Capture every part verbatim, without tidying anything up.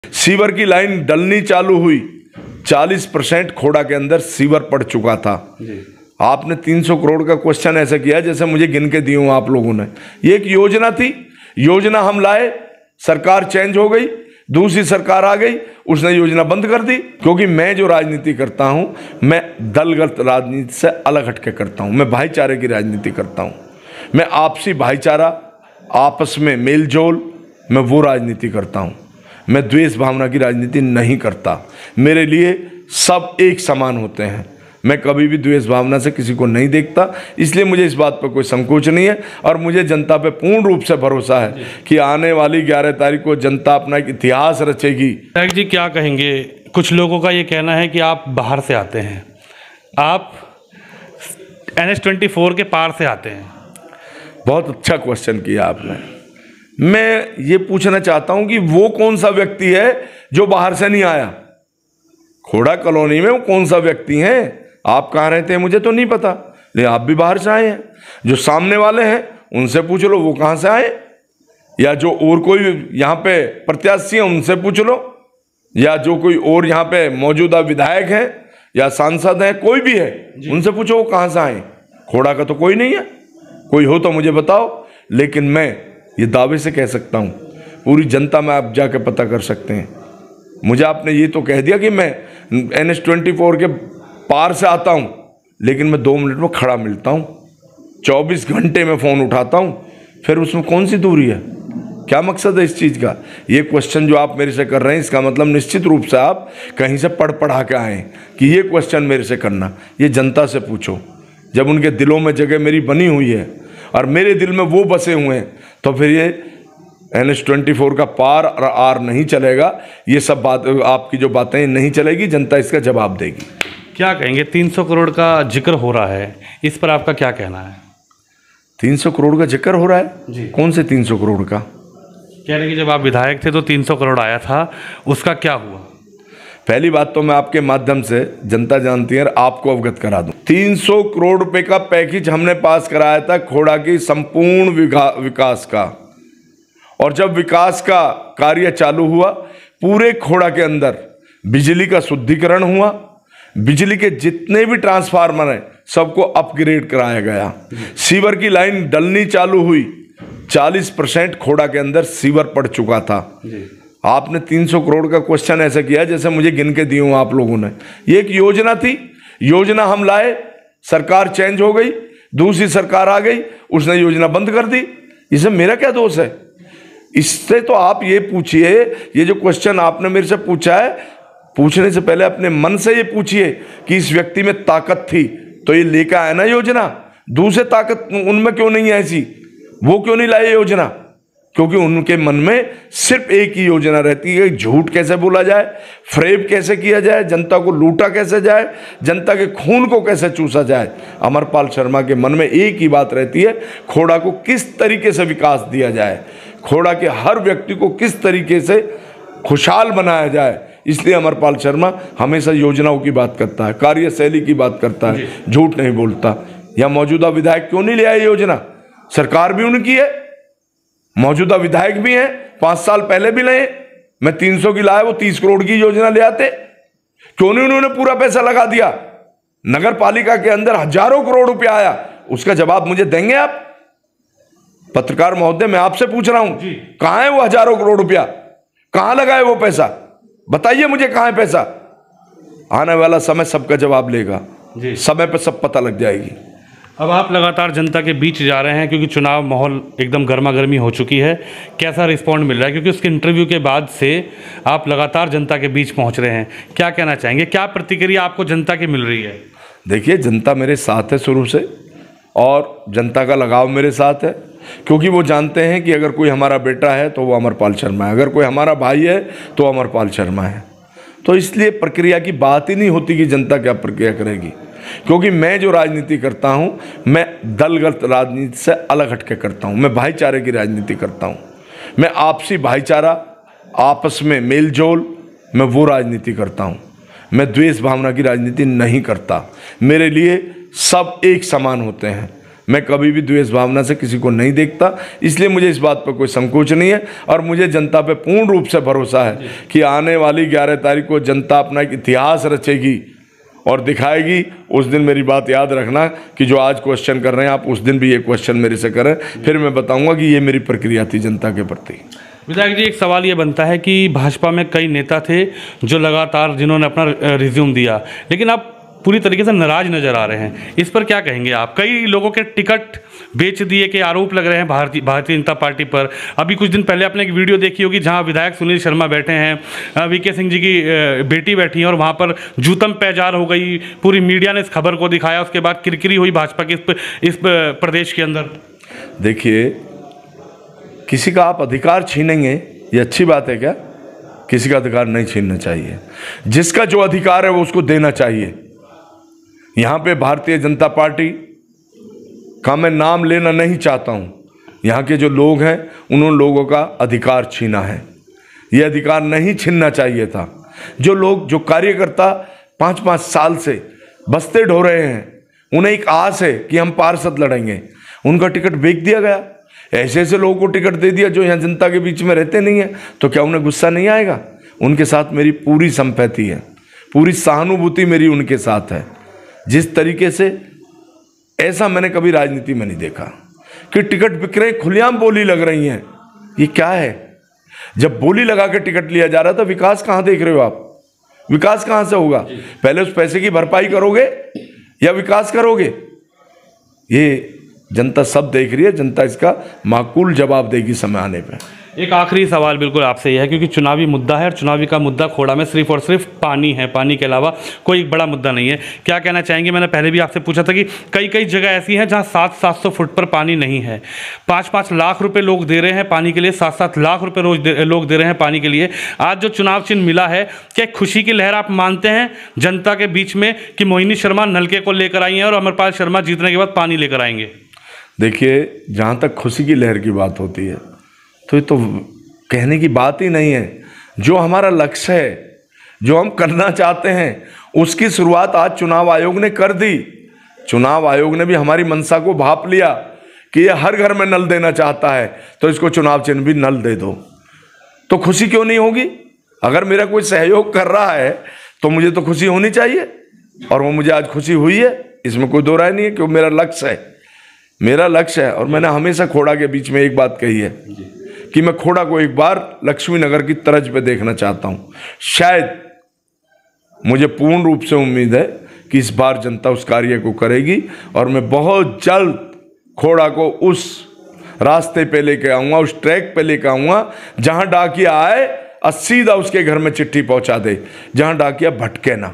Sewer की line डलनी चालू हुई, चालीस परसेंट खोड़ा के अंदर सीवर पड़ चुका था जी। आपने तीन सौ करोड़ का क्वेश्चन ऐसा किया जैसे मुझे गिन के दिए हूं आप लोगों ने। ये एक योजना थी, योजना हम लाए, सरकार चेंज हो गई, दूसरी सरकार आ गई, उसने योजना बंद कर दी। क्योंकि मैं जो राजनीति करता हूं, मैं दलगत राजनीति से अलग हटके करता हूं। मैं भाईचारे की राजनीति करता हूं। मैं आपसी भाईचारा, आपस में मेल जोल, मैं वो राजनीति करता हूं। मैं द्वेष भावना की राजनीति नहीं करता। मेरे लिए सब एक समान होते हैं। मैं कभी भी द्वेष भावना से किसी को नहीं देखता, इसलिए मुझे इस बात पर कोई संकोच नहीं है। और मुझे जनता पे पूर्ण रूप से भरोसा है कि आने वाली ग्यारह तारीख को जनता अपना एक इतिहास रचेगी। विधायक जी क्या कहेंगे, कुछ लोगों का ये कहना है कि आप बाहर से आते हैं, आप एन एच ट्वेंटी फोर के पार से आते हैं। बहुत अच्छा क्वेश्चन किया आपने। मैं ये पूछना चाहता हूं कि वो कौन सा व्यक्ति है जो बाहर से नहीं आया? खोड़ा कॉलोनी में वो कौन सा व्यक्ति है? आप कहाँ रहते हैं मुझे तो नहीं पता, लेकिन आप भी बाहर से आए हैं। जो सामने वाले हैं उनसे पूछ लो वो कहाँ से आए, या जो और कोई यहाँ पे प्रत्याशी है उनसे पूछ लो, या जो कोई और यहाँ पे मौजूदा विधायक हैं या सांसद हैं, कोई भी है उनसे पूछो वो कहाँ से आए। खोड़ा का तो कोई नहीं है, कोई हो तो मुझे बताओ। लेकिन मैं ये दावे से कह सकता हूँ, पूरी जनता में आप जाके पता कर सकते हैं। मुझे आपने ये तो कह दिया कि मैं एन एच ट्वेंटी फोर के पार से आता हूँ, लेकिन मैं दो मिनट में खड़ा मिलता हूँ, चौबीस घंटे में फ़ोन उठाता हूँ, फिर उसमें कौन सी दूरी है? क्या मकसद है इस चीज़ का? ये क्वेश्चन जो आप मेरे से कर रहे हैं, इसका मतलब निश्चित रूप से आप कहीं से पढ़ पढ़ा के आए कि ये क्वेश्चन मेरे से करना। ये जनता से पूछो, जब उनके दिलों में जगह मेरी बनी हुई है और मेरे दिल में वो बसे हुए हैं, तो फिर ये एन एच ट्वेंटी फोर का पार और आर नहीं चलेगा। ये सब बात, आपकी जो बातें नहीं चलेगी, जनता इसका जवाब देगी। क्या कहेंगे, तीन सौ करोड़ का जिक्र हो रहा है, इस पर आपका क्या कहना है? तीन सौ करोड़ का जिक्र हो रहा है जी? कौन से तीन सौ करोड़ का? कह रहे कि जब आप विधायक थे तो तीन सौ करोड़ आया था, उसका क्या हुआ? पहली बात तो मैं आपके माध्यम से, जनता जानती है, आपको अवगत करा दूं। तीन सौ करोड़ रुपए का पैकेज हमने पास कराया था खोड़ा की संपूर्ण विकास का। और जब विकास का कार्य चालू हुआ, पूरे खोड़ा के अंदर बिजली का शुद्धिकरण हुआ, बिजली के जितने भी ट्रांसफार्मर हैं सबको अपग्रेड कराया गया। सीवर की लाइन डलनी चालू हुई, चालीस परसेंट खोड़ा के अंदर सीवर पड़ चुका था। आपने तीन सौ करोड़ का क्वेश्चन ऐसा किया जैसे मुझे गिन के दिए हूं आप लोगों ने। ये एक योजना थी, योजना हम लाए, सरकार चेंज हो गई, दूसरी सरकार आ गई, उसने योजना बंद कर दी। इसमें मेरा क्या दोष है? इससे तो आप ये पूछिए, ये जो क्वेश्चन आपने मेरे से पूछा है, पूछने से पहले अपने मन से ये पूछिए कि इस व्यक्ति में ताकत थी तो ये लेकर आया ना योजना। दूसरे ताकत उनमें क्यों नहीं है ऐसी? वो क्यों नहीं लाए योजना? क्योंकि उनके मन में सिर्फ एक ही योजना रहती है, झूठ कैसे बोला जाए, फ्रेब कैसे किया जाए, जनता को लूटा कैसे जाए, जनता के खून को कैसे चूसा जाए। अमरपाल शर्मा के मन में एक ही बात रहती है, खोड़ा को किस तरीके से विकास दिया जाए, खोड़ा के हर व्यक्ति को किस तरीके से खुशहाल बनाया जाए। इसलिए अमरपाल शर्मा हमेशा योजनाओं की बात करता है, कार्यशैली की बात करता है, झूठ नहीं बोलता। या मौजूदा विधायक क्यों नहीं ले आए योजना? सरकार भी उनकी है, मौजूदा विधायक भी हैं, पांच साल पहले भी लाए। मैं तीन सौ की लाया, वो तीस करोड़ की योजना ले आते। क्यों नहीं उन्होंने पूरा पैसा लगा दिया? नगर पालिका के अंदर हजारों करोड़ रुपया आया, उसका जवाब मुझे देंगे आप? पत्रकार महोदय, मैं आपसे पूछ रहा हूं, कहां है वो हजारों करोड़ रुपया? कहां लगाए वो पैसा? बताइए मुझे, कहां है पैसा? आने वाला समय सबका जवाब लेगा जी, समय पर सब पता लग जाएगी। अब आप लगातार जनता के बीच जा रहे हैं क्योंकि चुनाव माहौल एकदम गर्मा गर्मी हो चुकी है, कैसा रिस्पॉन्ड मिल रहा है? क्योंकि उसके इंटरव्यू के बाद से आप लगातार जनता के बीच पहुंच रहे हैं, क्या कहना चाहेंगे, क्या प्रतिक्रिया आपको जनता की मिल रही है? देखिए, जनता मेरे साथ है शुरू से, और जनता का लगाव मेरे साथ है, क्योंकि वो जानते हैं कि अगर कोई हमारा बेटा है तो वो अमरपाल शर्मा है, अगर कोई हमारा भाई है तो अमरपाल शर्मा है। तो इसलिए प्रक्रिया की बात ही नहीं होती कि जनता क्या प्रक्रिया करेगी, क्योंकि मैं जो राजनीति करता हूं, मैं दलगत राजनीति से अलग हटके करता हूं। मैं भाईचारे की राजनीति करता हूं। मैं आपसी भाईचारा, आपस में मेल जोल, मैं वो राजनीति करता हूं। मैं द्वेष भावना की राजनीति नहीं करता। मेरे लिए सब एक समान होते हैं। मैं कभी भी द्वेष भावना से किसी को नहीं देखता, इसलिए मुझे इस बात पर कोई संकोच नहीं है। और मुझे जनता पे पूर्ण रूप से भरोसा है कि आने वाली ग्यारह तारीख को जनता अपना एक इतिहास रचेगी और दिखाएगी। उस दिन मेरी बात याद रखना कि जो आज क्वेश्चन कर रहे हैं आप, उस दिन भी ये क्वेश्चन मेरे से करें, फिर मैं बताऊंगा कि ये मेरी प्रक्रिया थी जनता के प्रति। विधायक जी, एक सवाल ये बनता है कि भाजपा में कई नेता थे जो लगातार जिन्होंने अपना रिज्यूम दिया, लेकिन आप पूरी तरीके से नाराज नजर आ रहे हैं, इस पर क्या कहेंगे आप? कई लोगों के टिकट बेच दिए के आरोप लग रहे हैं भारतीय भारतीय जनता पार्टी पर। अभी कुछ दिन पहले आपने एक वीडियो देखी होगी जहां विधायक सुनील शर्मा बैठे हैं, वीके सिंह जी की बेटी बैठी हैं और वहां पर जूतम पैजार हो गई। पूरी मीडिया ने इस खबर को दिखाया, उसके बाद किरकिरी हुई भाजपा की इस, इस प्रदेश के अंदर। देखिए, किसी का आप अधिकार छीनेंगे ये अच्छी बात है क्या? किसी का अधिकार नहीं छीनना चाहिए। जिसका जो अधिकार है वो उसको देना चाहिए। यहाँ पे भारतीय जनता पार्टी का मैं नाम लेना नहीं चाहता हूँ, यहाँ के जो लोग हैं उन्होंने लोगों का अधिकार छीना है। ये अधिकार नहीं छीनना चाहिए था। जो लोग, जो कार्यकर्ता पाँच पाँच साल से बस्ते ढो रहे हैं, उन्हें एक आस है कि हम पार्षद लड़ेंगे, उनका टिकट बेच दिया गया। ऐसे ऐसे लोगों को टिकट दे दिया जो यहाँ जनता के बीच में रहते नहीं हैं, तो क्या उन्हें गुस्सा नहीं आएगा? उनके साथ मेरी पूरी संपैथी है, पूरी सहानुभूति मेरी उनके साथ है। जिस तरीके से, ऐसा मैंने कभी राजनीति में नहीं देखा कि टिकट बिक रहे, खुलेआम बोली लग रही हैं। ये क्या है? जब बोली लगा के टिकट लिया जा रहा था, विकास कहाँ देख रहे हो आप? विकास कहाँ से होगा? पहले उस पैसे की भरपाई करोगे या विकास करोगे? ये जनता सब देख रही है, जनता इसका माकूल जवाब देगी समय आने पर। एक आखिरी सवाल बिल्कुल आपसे यह है, क्योंकि चुनावी मुद्दा है और चुनावी का मुद्दा खोड़ा में सिर्फ और सिर्फ पानी है, पानी के अलावा कोई बड़ा मुद्दा नहीं है। क्या कहना चाहेंगे? मैंने पहले भी आपसे पूछा था कि कई कई जगह ऐसी हैं जहां सात सात सौ फुट पर पानी नहीं है। पाँच पाँच लाख रुपए लोग दे रहे हैं पानी के लिए, सात सात लाख रुपए रोज दे, लोग दे रहे हैं पानी के लिए। आज जो चुनाव चिन्ह मिला है, क्या खुशी की लहर आप मानते हैं जनता के बीच में कि मोहिनी शर्मा नलके को लेकर आई हैं और अमरपाल शर्मा जीतने के बाद पानी लेकर आएंगे? देखिए, जहाँ तक खुशी की लहर की बात होती है तो ये तो कहने की बात ही नहीं है। जो हमारा लक्ष्य है, जो हम करना चाहते हैं, उसकी शुरुआत आज चुनाव आयोग ने कर दी। चुनाव आयोग ने भी हमारी मंशा को भाप लिया कि ये हर घर में नल देना चाहता है, तो इसको चुनाव चिन्ह भी नल दे दो। तो खुशी क्यों नहीं होगी? अगर मेरा कोई सहयोग कर रहा है तो मुझे तो खुशी होनी चाहिए, और वो मुझे आज खुशी हुई है, इसमें कोई दो राय नहीं है। क्यों? मेरा लक्ष्य है, मेरा लक्ष्य है। और मैंने हमेशा खोड़ा के बीच में एक बात कही है कि मैं खोड़ा को एक बार लक्ष्मी नगर की तर्ज पे देखना चाहता हूँ। शायद, मुझे पूर्ण रूप से उम्मीद है कि इस बार जनता उस कार्य को करेगी और मैं बहुत जल्द खोड़ा को उस रास्ते पे लेके आऊँगा, उस ट्रैक पे लेके आऊँगा जहाँ डाकिया आए और सीधा उसके घर में चिट्ठी पहुँचा दे, जहाँ डाकिया भटके ना।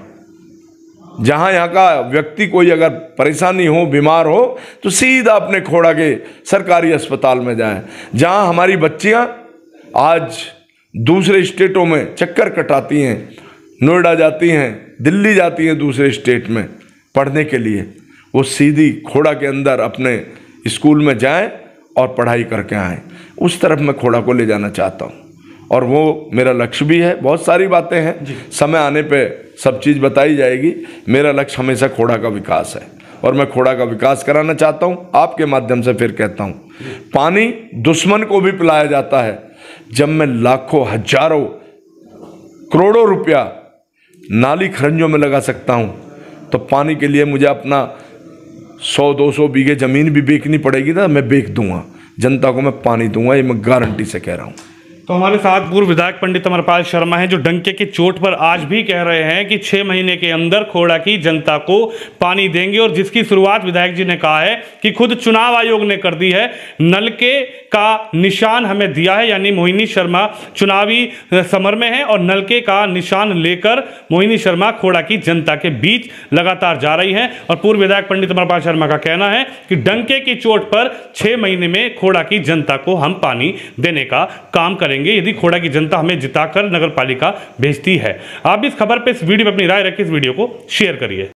जहाँ यहाँ का व्यक्ति कोई अगर परेशानी हो, बीमार हो, तो सीधा अपने खोड़ा के सरकारी अस्पताल में जाएं। जहाँ हमारी बच्चियाँ आज दूसरे स्टेटों में चक्कर कटाती हैं, नोएडा जाती हैं, दिल्ली जाती हैं दूसरे स्टेट में पढ़ने के लिए, वो सीधी खोड़ा के अंदर अपने स्कूल में जाएं और पढ़ाई करके आएँ। उस तरफ मैं खोड़ा को ले जाना चाहता हूँ और वो मेरा लक्ष्य भी है। बहुत सारी बातें हैं, समय आने पे सब चीज़ बताई जाएगी। मेरा लक्ष्य हमेशा खोड़ा का विकास है और मैं खोड़ा का विकास कराना चाहता हूँ। आपके माध्यम से फिर कहता हूँ, पानी दुश्मन को भी पिलाया जाता है। जब मैं लाखों, हजारों, करोड़ों रुपया नाली खरंजों में लगा सकता हूँ, तो पानी के लिए मुझे अपना सौ दो सौ बीघे ज़मीन भी बेचनी पड़ेगी ना, मैं बेच दूंगा। जनता को मैं पानी दूंगा, ये मैं गारंटी से कह रहा हूँ। तो हमारे साथ पूर्व विधायक पंडित अमरपाल शर्मा हैं, जो डंके की चोट पर आज भी कह रहे हैं कि छः महीने के अंदर खोड़ा की जनता को पानी देंगे, और जिसकी शुरुआत विधायक जी ने कहा है कि खुद चुनाव आयोग ने कर दी है। नलके का निशान हमें दिया है, यानी मोहिनी शर्मा चुनावी समर में है और नलके का निशान लेकर मोहिनी शर्मा खोड़ा की जनता के बीच लगातार जा रही हैं। और पूर्व विधायक पंडित अमरपाल शर्मा का कहना है कि डंके की चोट पर छः महीने में खोड़ा की जनता को हम पानी देने का काम करेंगे यदि खोड़ा की जनता हमें जिताकर नगर पालिका भेजती है। आप इस खबर पे, इस वीडियो में अपनी राय रखिए, इस वीडियो को शेयर करिए।